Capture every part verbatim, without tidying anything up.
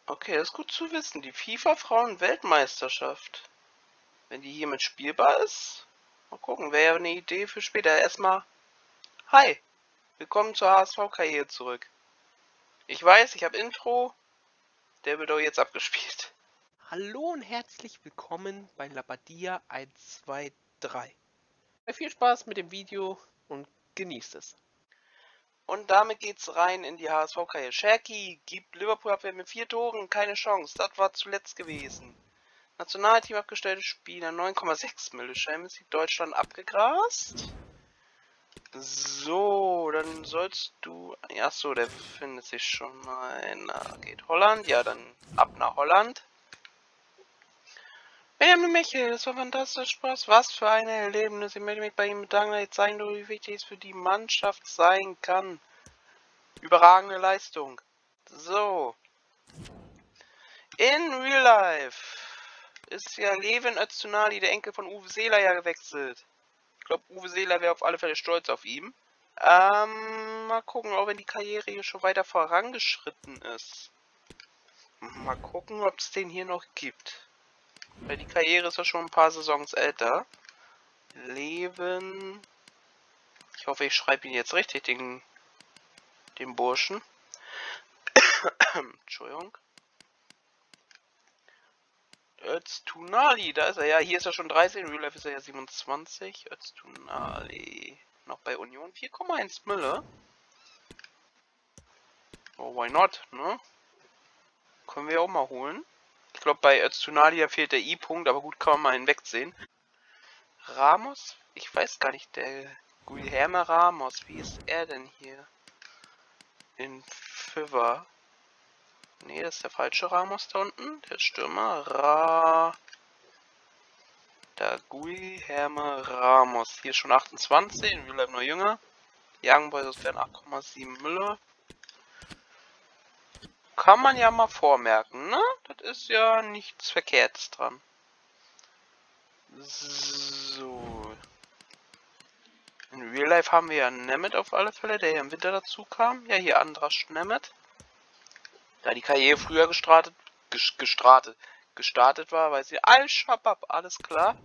Okay, das ist gut zu wissen. Die FIFA-Frauen-Weltmeisterschaft. Wenn die hiermit spielbar ist. Mal gucken, wäre ja eine Idee für später. Erstmal, hi, willkommen zur H S V-Karriere zurück. Ich weiß, ich habe Intro. Der wird doch jetzt abgespielt. Hallo und herzlich willkommen bei Labadia eins zwei drei. Viel Spaß mit dem Video und genießt es. Und damit geht's rein in die H S V-Karriere. Sherky gibt Liverpool-Abwehr mit vier Toren keine Chance. Das war zuletzt gewesen. Nationalteam abgestellte Spieler, neun Komma sechs Mille. Champions League Deutschland abgegrast. So, dann sollst du... Achso, der findet sich schon mal. Na, geht Holland. Ja, dann ab nach Holland. Benjamin Michel, das war fantastisch Spaß. Was für ein Erlebnis. Ich möchte mich bei ihm bedanken, dass ich zeigen durfte, wie wichtig es für die Mannschaft sein kann. Überragende Leistung. So. In Real Life ist ja Levin Öztunali, der Enkel von Uwe Seeler, ja gewechselt. Ich glaube, Uwe Seeler wäre auf alle Fälle stolz auf ihn. Ähm, mal gucken, auch wenn die Karriere hier schon weiter vorangeschritten ist. Mal gucken, ob es den hier noch gibt. Weil die Karriere ist ja schon ein paar Saisons älter. Leben. Ich hoffe, ich schreibe ihn jetzt richtig, den, den Burschen. Entschuldigung. Öztunali, da ist er ja. Hier ist er schon dreißig, in Real Life ist er ja siebenundzwanzig. Öztunali. Noch bei Union. vier Komma eins Mille. Oh, why not, ne? Können wir auch mal holen. Ich glaube, bei Öztunali, da fehlt der I-Punkt, aber gut, kann man mal hinwegsehen. Ramos? Ich weiß gar nicht, der Guilherme Ramos, wie ist er denn hier? In Fiverr. Ne, das ist der falsche Ramos da unten. Der Stürmer. Ra. Da Guilherme Ramos. Hier ist schon achtundzwanzig, in Real Life noch jünger. Young Boys wären acht Komma sieben Mille. Kann man ja mal vormerken, ne? Das ist ja nichts Verkehrtes dran. So. In Real Life haben wir ja Nemeth auf alle Fälle, der hier im Winter dazu kam. Ja, hier Andras Nemeth. Da die Karriere früher gestartet, gestartet, gestartet war, weil sie Al-Shabaab, alles klar.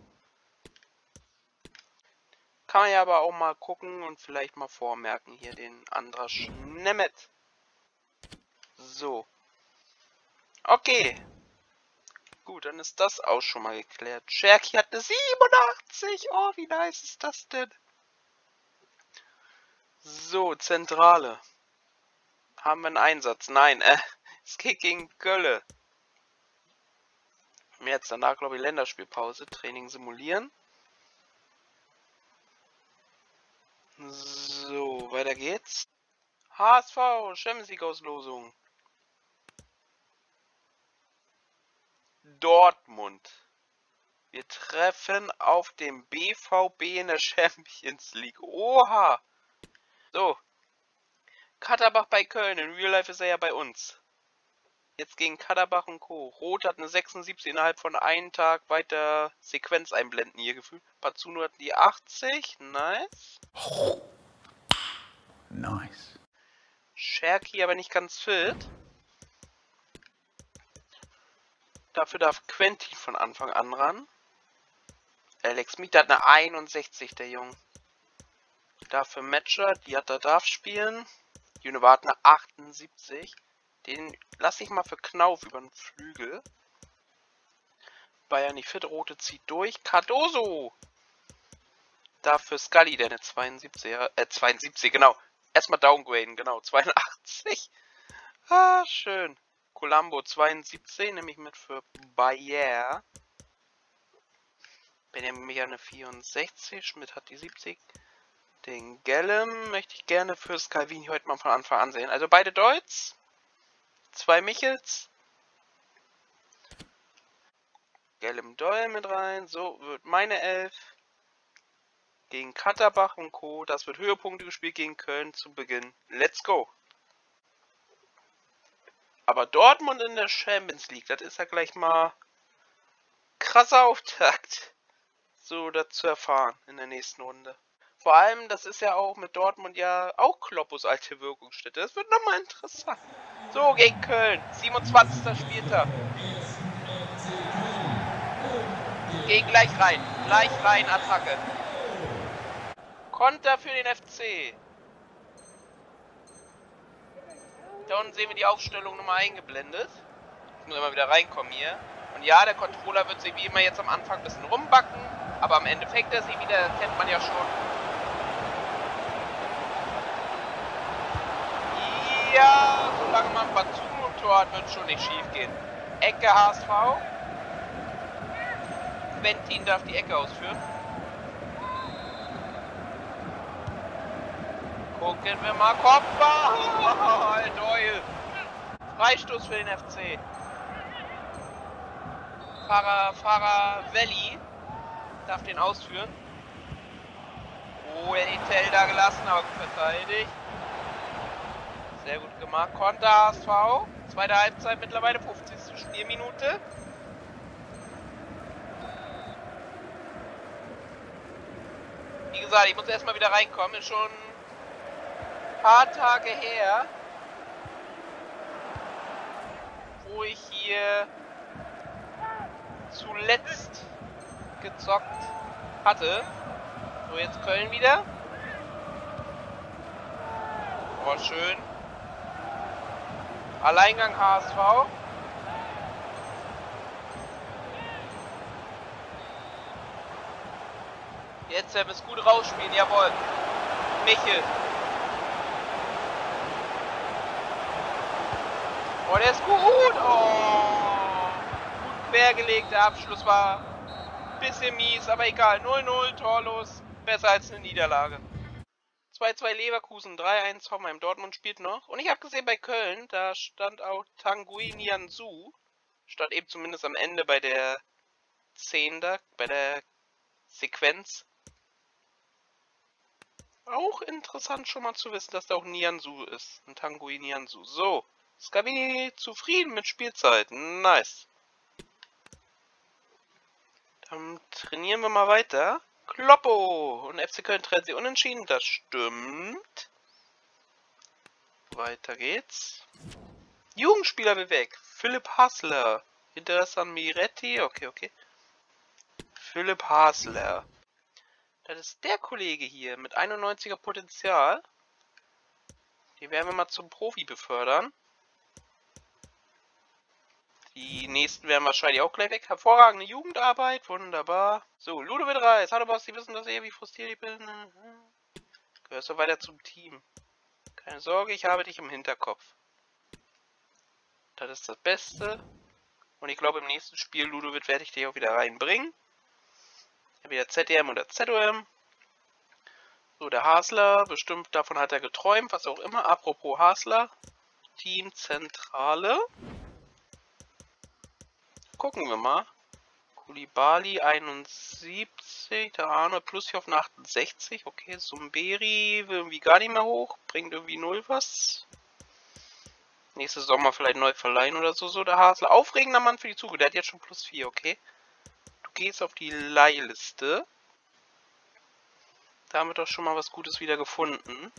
Kann man ja aber auch mal gucken und vielleicht mal vormerken, hier den Andras Nemeth. So. Okay. Gut, dann ist das auch schon mal geklärt. Sherky hat eine siebenundachtzig. Oh, wie nice ist das denn? So, Zentrale. Haben wir einen Einsatz? Nein, äh, es geht gegen Gölle. Jetzt danach, glaube ich, Länderspielpause. Training simulieren. So, weiter geht's. H S V, Champions League Auslosung. Dortmund. Wir treffen auf den B V B in der Champions League. Oha. So. Katterbach bei Köln. In Real Life ist er ja bei uns. Jetzt gegen Katterbach und Co. Rot hat eine sechsundsiebzig innerhalb von einem Tag weiter Sequenz einblenden hier gefühlt. Patsuno hat die achtzig. Nice. Nice. Sherky aber nicht ganz fit. Dafür darf Quentin von Anfang an ran. Alex Mead hat eine einundsechzig, der Junge. Dafür Matcher, die hat er darf spielen. June hat eine achtundsiebzig. Den lasse ich mal für Knauf über den Flügel. Bayern nicht fit, Rote zieht durch. Cardoso! Dafür Scully, der eine zweiundsiebzig, äh, zweiundsiebzig, genau. Erstmal downgraden, genau, zweiundachtzig. Ah, schön. Colombo zweiundsiebzig, nehme ich mit für Bayer. Benjamin Micha eine vierundsechzig, Schmidt hat die siebzig. Den Gellem möchte ich gerne für Scalvini heute mal von Anfang an sehen. Also beide Deutsch. Zwei Michels. Gellem Doll mit rein. So wird meine Elf. Gegen Katterbach und Co. Das wird Höhepunkte gespielt gegen Köln zu Beginn. Let's go. Aber Dortmund in der Champions League, das ist ja gleich mal krasser Auftakt. So dazu erfahren in der nächsten Runde. Vor allem, das ist ja auch mit Dortmund ja auch Kloppos alte Wirkungsstätte. Das wird nochmal interessant. So, gegen Köln. siebenundzwanzigster Spieltag. Gehen gleich rein. Gleich rein, Attacke. Konter für den F C. Da unten sehen wir die Aufstellung nochmal eingeblendet. Ich muss immer wieder reinkommen hier. Und ja, der Controller wird sich wie immer jetzt am Anfang ein bisschen rumbacken. Aber am Ende fängt er sich wieder, das kennt man ja schon. Ja, solange man Batum im Tor hat, wird es schon nicht schief gehen. Ecke H S V. Quentin darf die Ecke ausführen. Gucken wir mal. Kopfball! Doyle. Freistoß für den F C. Fahrer, Fahrer Valley darf den ausführen. Oh, er hat den Tell da gelassen, aber gut verteidigt. Sehr gut gemacht. Konter H S V. Zweite Halbzeit mittlerweile, fünfzigste Spielminute. Wie gesagt, ich muss erstmal wieder reinkommen. Ist schon ein paar Tage her, wo ich hier zuletzt gezockt hatte. So, jetzt Köln wieder. Oh, schön. Alleingang H S V. Jetzt werden wir es gut rausspielen, jawohl. Michel. Oh, der ist gut. Oh. Gut quergelegt. Der Abschluss war ein bisschen mies, aber egal. null null, torlos. Besser als eine Niederlage. zwei zwei Leverkusen, drei eins Hoffenheim. Dortmund spielt noch. Und ich habe gesehen bei Köln, da stand auch Tanguy Nianzou. Stand eben zumindest am Ende bei der zehn da, bei der Sequenz. Auch interessant schon mal zu wissen, dass da auch Nianzou ist. Ein Tanguy Nianzou. So. Scavini zufrieden mit Spielzeit. Nice. Dann trainieren wir mal weiter. Kloppo. Und F C Köln trennt sie unentschieden. Das stimmt. Weiter geht's. Jugendspieler will weg. Philipp Hasler. Hinter San Miretti. Okay, okay. Philipp Hasler. Das ist der Kollege hier mit einundneunziger Potenzial. Die werden wir mal zum Profi befördern. Die nächsten werden wahrscheinlich auch gleich weg. Hervorragende Jugendarbeit. Wunderbar. So, Ludovic Reis. Hallo Boss, Sie wissen, dass ich wie frustriert ich bin. Gehörst du weiter zum Team. Keine Sorge, ich habe dich im Hinterkopf. Das ist das Beste. Und ich glaube, im nächsten Spiel, Ludovic, werde ich dich auch wieder reinbringen. Entweder Z D M oder Z O M. So, der Hasler, bestimmt davon hat er geträumt, was auch immer. Apropos Hasler. Teamzentrale. Gucken wir mal. Koulibaly einundsiebzig, der Arne plus hier auf achtundsechzig. Okay, Sumberi will irgendwie gar nicht mehr hoch. Bringt irgendwie null was. Nächste Sommer vielleicht neu verleihen oder so. So, der Hasler. Aufregender Mann für die Zukunft. Der hat jetzt schon plus vier, okay. Gehst auf die Leihliste. Da haben wir doch schon mal was Gutes wieder gefunden.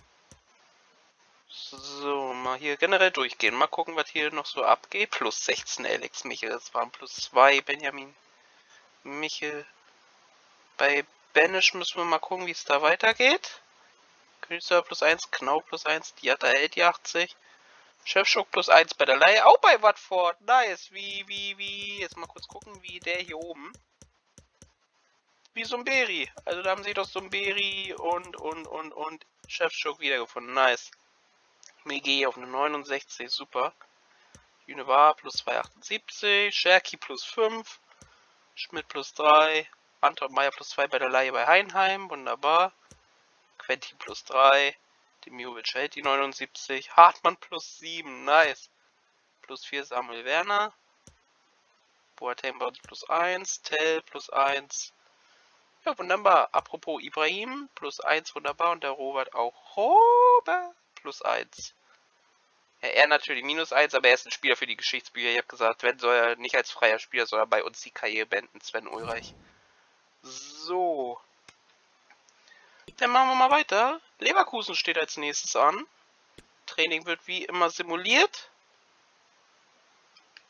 So, mal hier generell durchgehen. Mal gucken, was hier noch so abgeht. Plus sechzehn Alex Michel. Das waren plus zwei Benjamin Michel. Bei Banish müssen wir mal gucken, wie es da weitergeht. Königsdörfer plus eins, Knau plus eins, Diatta hält die achtzig. Chefschock plus eins bei der Leihe. Auch bei Watford. Nice. Wie, wie, wie. Jetzt mal kurz gucken, wie der hier oben. Wie Sumberi. Also da haben sie doch Sumberi und, und, und, und Chefschock wiedergefunden. Nice. Megi auf eine neunundsechzig. Super. Junevar plus zwei Komma achtundsiebzig. Scherki plus fünf. Schmidt plus drei. Anton Meyer plus zwei bei der Leihe bei Heinheim. Wunderbar. Quentin plus drei. Demirovic hält die neunundsiebzig. Hartmann plus sieben. Nice. Plus vier Samuel Werner. Boateng plus eins. Tell plus eins. Ja, wunderbar. Apropos Ibrahim, plus eins, wunderbar. Und der Robert auch. Robert, plus eins. Ja, er natürlich minus eins, aber er ist ein Spieler für die Geschichtsbücher. Ich habe gesagt, Sven soll er nicht als freier Spieler, soll er bei uns die Karriere beenden. Sven Ulreich. So. Dann machen wir mal weiter. Leverkusen steht als nächstes an. Training wird wie immer simuliert.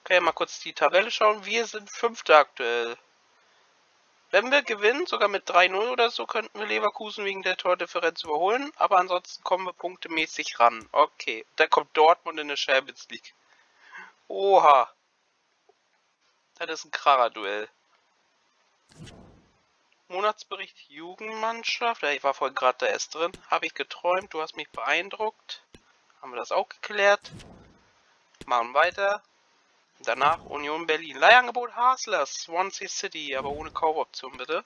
Okay, mal kurz die Tabelle schauen. Wir sind Fünfter aktuell. Wenn wir gewinnen, sogar mit drei null oder so, könnten wir Leverkusen wegen der Tordifferenz überholen. Aber ansonsten kommen wir punktemäßig ran. Okay, da kommt Dortmund in der Champions League. Oha. Das ist ein Kracher-Duell. Monatsbericht Jugendmannschaft. Ja, ich war vorhin gerade da erst drin. Habe ich geträumt. Du hast mich beeindruckt. Haben wir das auch geklärt. Machen weiter. Danach Union Berlin. Leihangebot Hasler, Swansea City, aber ohne Kaufoption bitte.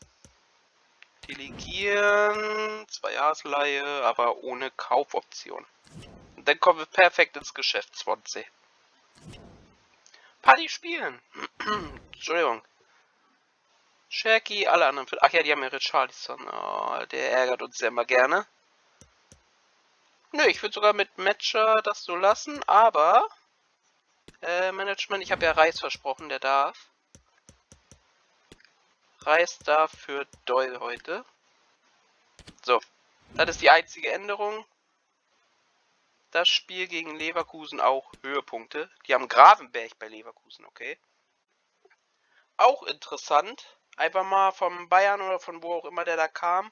Delegieren, zwei Jahresleihe, aber ohne Kaufoption. Und dann kommen wir perfekt ins Geschäft, Swansea. Party spielen. Entschuldigung. Cherky, alle anderen. Ach ja, die haben ja Richarlison. Oh, der ärgert uns ja immer gerne. Nö, ich würde sogar mit Matcher das so lassen, aber... Äh, Management, ich habe ja Reis versprochen, der darf. Reis darf für Doyle heute. So, das ist die einzige Änderung. Das Spiel gegen Leverkusen auch Höhepunkte. Die haben Gravenberg bei Leverkusen, okay. Auch interessant. Einfach mal vom Bayern oder von wo auch immer der da kam.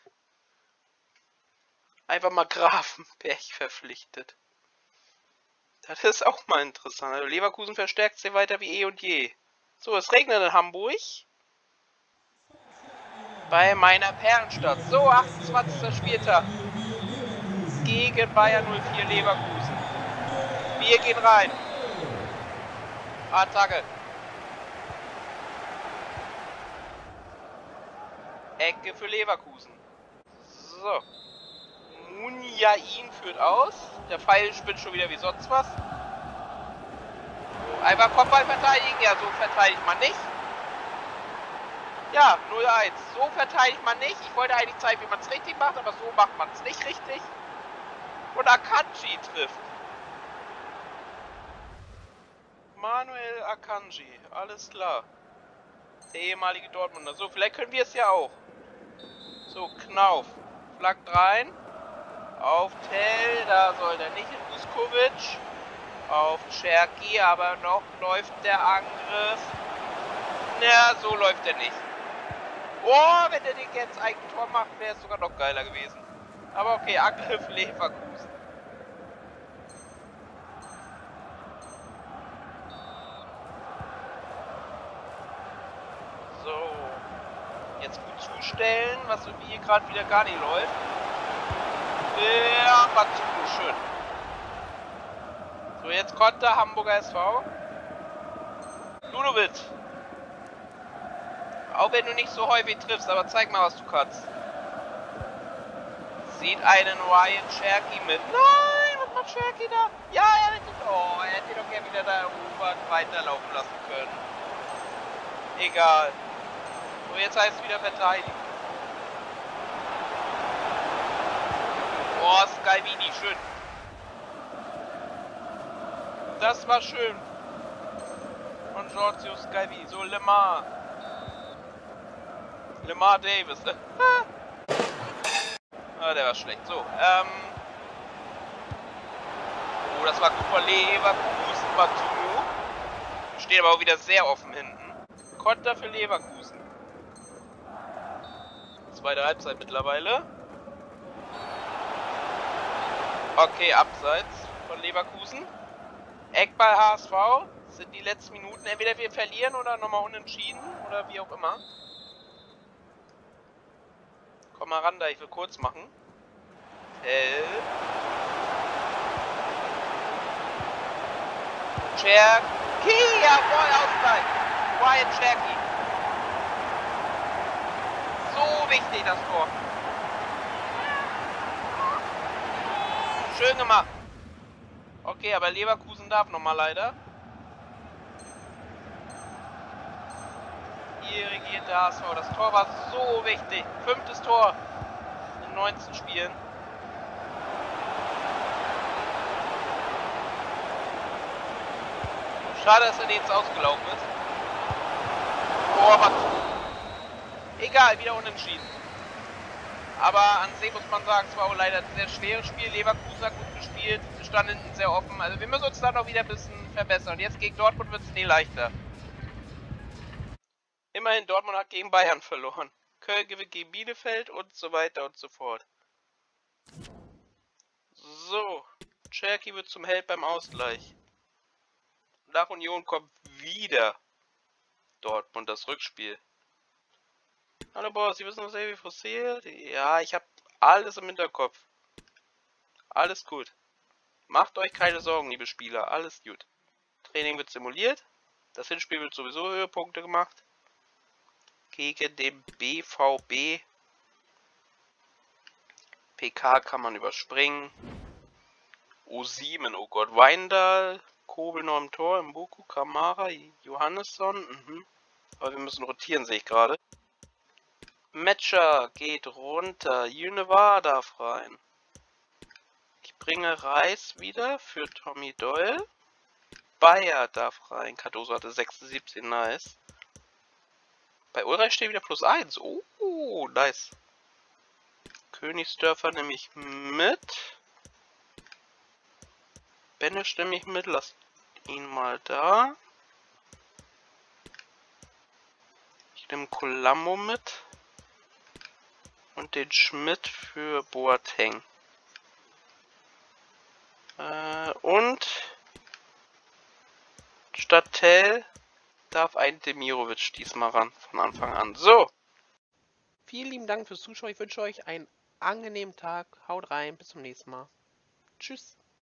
Einfach mal Gravenberg verpflichtet. Das ist auch mal interessant. Also Leverkusen verstärkt sich weiter wie eh und je. So, es regnet in Hamburg. Bei meiner Perlenstadt. So, achtundzwanzigster Spieltag. Gegen Bayern null vier Leverkusen. Wir gehen rein. Attacke. Ecke für Leverkusen. So. Munjain führt aus. Der Pfeil spinnt schon wieder wie sonst was. Einfach Kopfball verteidigen. Ja, so verteidigt man nicht. Ja, null eins. So verteidigt man nicht. Ich wollte eigentlich zeigen, wie man es richtig macht, aber so macht man es nicht richtig. Und Akanji trifft. Manuel Akanji. Alles klar. Der ehemalige Dortmunder. So, vielleicht können wir es ja auch. So, Knauf. Flaggt rein. Auf Tell, da soll der nicht in Vuskovic. Auf Cherky, aber noch läuft der Angriff. Na, so läuft er nicht. Oh, wenn der den jetzt Eigentor macht, wäre es sogar noch geiler gewesen. Aber okay, Angriff Leverkusen. So. Jetzt gut zustellen, was irgendwie hier gerade wieder gar nicht läuft. Ja, war zu schön. So, jetzt Konter Hamburger S V. Ludovic. Auch wenn du nicht so häufig triffst, aber zeig mal, was du kannst. Sieht einen Ryan Cherky mit. Nein, was macht Cherky da? Ja, er hätte, oh, er hätte doch gerne wieder da erobert weiterlaufen lassen können. Egal. So, jetzt heißt es wieder verteidigen. Oh, Scalvini, schön. Das war schön. Von Giorgio Scalvini. So, Lemar. Lemar Davis. Ah, der war schlecht. So, ähm. Oh, das war gut von Leverkusen. Batu. Steht aber auch wieder sehr offen hinten. Konter für Leverkusen. Zweite Halbzeit mittlerweile. Okay, abseits von Leverkusen. Eckball H S V. Das sind die letzten Minuten. Entweder wir verlieren oder nochmal unentschieden. Oder wie auch immer. Komm mal ran da, ich will kurz machen. Tell. Cherky. Jawohl, Ausgleich. Ryan Cherky. So wichtig, das Tor. Schön gemacht. Okay, aber Leverkusen darf nochmal leider. Hier regiert der H S V. Das Tor war so wichtig. Fünftes Tor in neunzehn Spielen. Schade, dass er jetzt ausgelaufen ist. Oh, aber egal, wieder unentschieden. Aber an sich muss man sagen, es war auch leider ein sehr schweres Spiel. Leverkusen hat gut gespielt, stand hinten sehr offen. Also wir müssen uns da noch wieder ein bisschen verbessern. Und jetzt gegen Dortmund wird es nie leichter. Immerhin, Dortmund hat gegen Bayern verloren. Köln gewinnt gegen Bielefeld und so weiter und so fort. So, Cherky wird zum Held beim Ausgleich. Nach Union kommt wieder Dortmund, das Rückspiel. Hallo Boss, Sie wissen, was irgendwie frustriert? Ja, ich habe alles im Hinterkopf. Alles gut. Macht euch keine Sorgen, liebe Spieler, alles gut. Training wird simuliert. Das Hinspiel wird sowieso Höhepunkte gemacht. Gegen den B V B. P K kann man überspringen. O sieben, oh Gott, Weindal, Kobel noch im Tor, Mbuku, Kamara, Johannesson, mhm. Aber wir müssen rotieren, sehe ich gerade. Matcher geht runter, Jünevar darf rein. Ich bringe Reis wieder für Tommy Doyle. Bayer darf rein, Cardoso hatte sechsundsiebzig, nice. Bei Ulreich steht wieder plus eins, oh, nice. Königsdörfer nehme ich mit. Benesch nehme ich mit, lasst ihn mal da. Ich nehme Colombo mit. Und den Schmidt für Boateng. Äh, und statt Tell darf ein Demirovic diesmal ran, von Anfang an. So. Vielen lieben Dank fürs Zuschauen. Ich wünsche euch einen angenehmen Tag. Haut rein. Bis zum nächsten Mal. Tschüss.